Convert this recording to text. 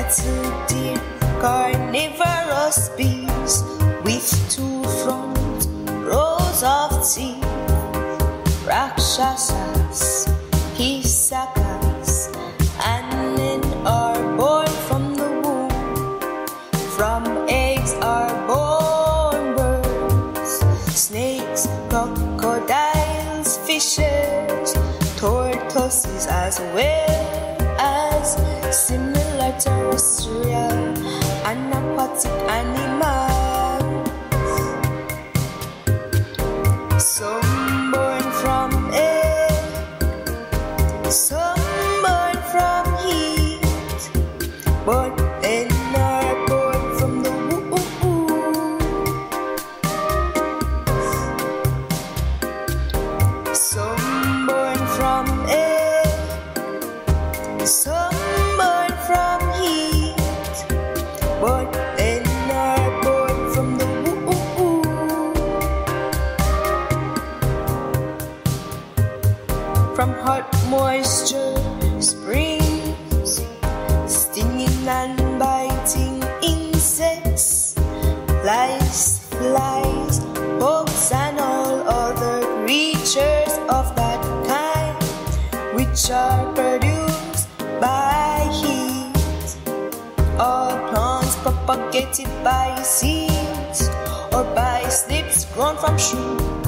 deer, carnivorous beasts with two front rows of teeth, Rakshasas, Pisakas, and men are born from the womb. From eggs are born birds, snakes, crocodiles, fishes, tortoises, as well as similar terrestrial and aquatic animals. Some born from air, some born from heat, but then are born from the womb. Some born from air, some born from heat, but then are born from the womb. From hot moisture springs, stinging and biting insects, lice, flies, bugs, and all other creatures of that kind, which are produced by heat. All plants propagated by seeds or by slips grown from shoots.